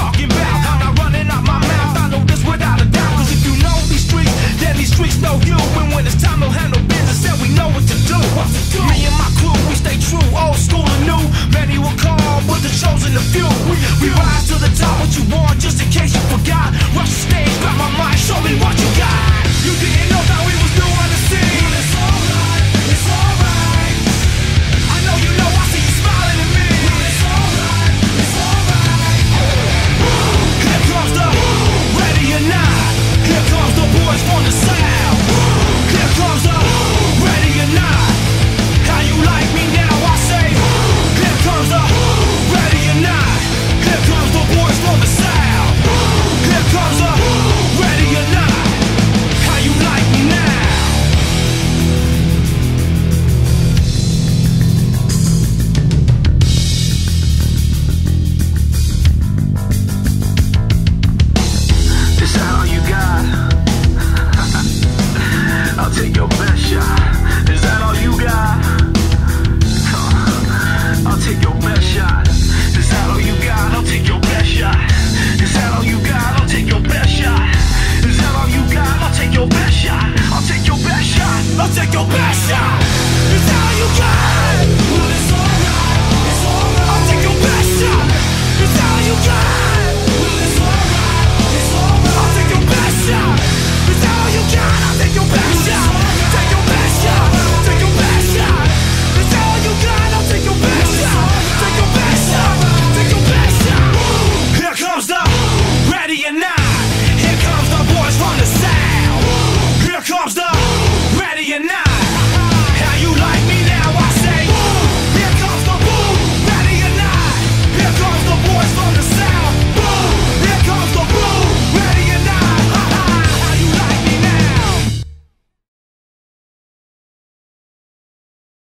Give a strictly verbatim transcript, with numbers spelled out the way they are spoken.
talking about. I'm not running out my mouth, I know this without a doubt. Cause if you know these streets, then these streets know you. And when it's time to handle business, then we know what to do. Me and my crew, we stay true, old school and new. Many will call, but the chosen a few. We rise to the top, what you want, just in case you forgot. Rush the stage, grab my mic, show me what you got. You didn't know that we